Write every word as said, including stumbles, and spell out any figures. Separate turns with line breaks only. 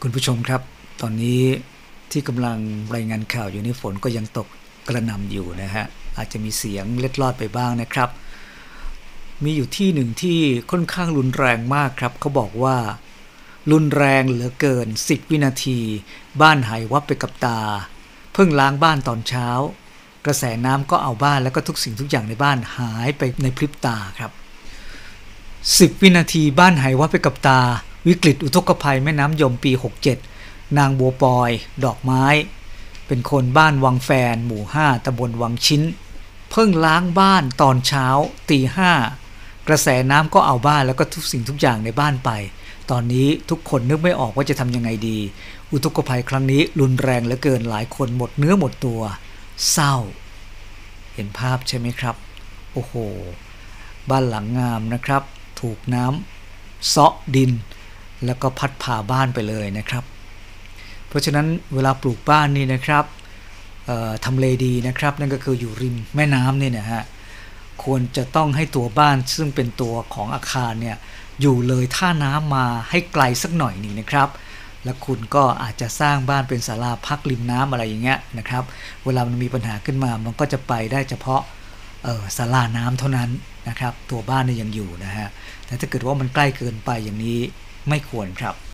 คุณผู้ชมครับตอนนี้ที่กำลังรายงานข่าวอยู่ในฝนก็ยังตกกระหน่ำอยู่นะฮะอาจจะมีเสียงเล็ดลอดไปบ้างนะครับมีอยู่ที่หนึ่งที่ค่อนข้างรุนแรงมากครับเขาบอกว่ารุนแรงเหลือเกินสิบวินาทีบ้านหายวับไปกับตาเพิ่งล้างบ้านตอนเช้ากระแสน้ำก็เอาบ้านแล้วก็ทุกสิ่งทุกอย่างในบ้านหายไปในพริบตาครับสิบวินาทีบ้านหายวับไปกับตาวิกฤตอุทกภัยแม่น้ำยมปีหกเจ็ดนางบัวปอยดอกไม้เป็นคนบ้านวังแฟนหมู่ห้าตำบลวังชิ้นเพิ่งล้างบ้านตอนเช้าตีห้ากระแสน้ำก็เอาบ้านแล้วก็ทุกสิ่งทุกอย่างในบ้านไปตอนนี้ทุกคนนึกไม่ออกว่าจะทำยังไงดีอุทกภัยครั้งนี้รุนแรงเหลือเกินหลายคนหมดเนื้อหมดตัวเศร้าเห็นภาพใช่ไหมครับโอ้โหบ้านหลังงามนะครับถูกน้ำเซาะดินแล้วก็พัดพาบ้านไปเลยนะครับเพราะฉะนั้นเวลาปลูกบ้านนี่นะครับทำเลดีนะครับนั่นก็คืออยู่ริมแม่น้ำนี่นะฮะควรจะต้องให้ตัวบ้านซึ่งเป็นตัวของอาคารเนี่ยอยู่เลยท่าน้ำมาให้ไกลสักหน่อยหนึ่งนะครับแล้วคุณก็อาจจะสร้างบ้านเป็นศาลาพักริมน้ำอะไรอย่างเงี้ยนะครับเวลามันมีปัญหาขึ้นมามันก็จะไปได้เฉพาะศาลาน้ำเท่านั้นนะครับตัวบ้านเนี่ยยังอยู่นะฮะแต่ถ้าเกิดว่ามันใกล้เกินไปอย่างนี้ไม่ควรครับ